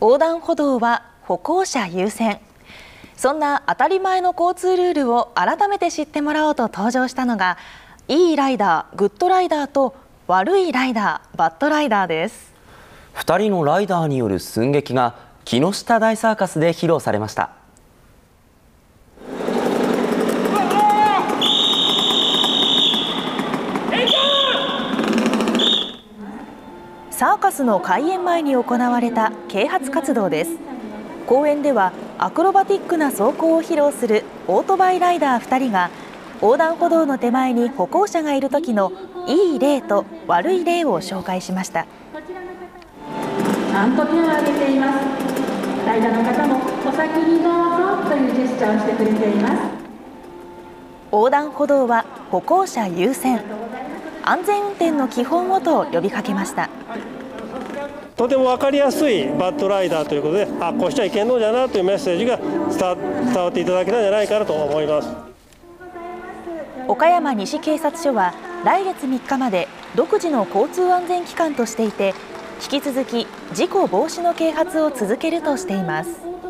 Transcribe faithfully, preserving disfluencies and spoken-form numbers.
横断歩道は歩行者優先。そんな当たり前の交通ルールを改めて知ってもらおうと登場したのが、いいライダー、グッドライダーと悪いライダー、バッドライダーです。 ふたりのライダーによる寸劇が木下大サーカスで披露されました。 サーカスの開演前に行われた啓発活動です。公園ではアクロバティックな走行を披露するオートバイライダーふたりが横断歩道の手前に歩行者がいる時のいい例と悪い例を紹介しました。 ちゃんと手を挙げています。ライダーの方もお先にどうぞというジェスチャーをしてくれています。 横断歩道は歩行者優先。安全運転の基本をと呼びかけました。 とても分かりやすいバッドライダーということで、あ、こうしちゃいけんのじゃなというメッセージが伝わっていただけたんじゃないかなと思います。 岡山西警察署は来月みっかまで独自の交通安全期間としていて、引き続き事故防止の啓発を続けるとしています。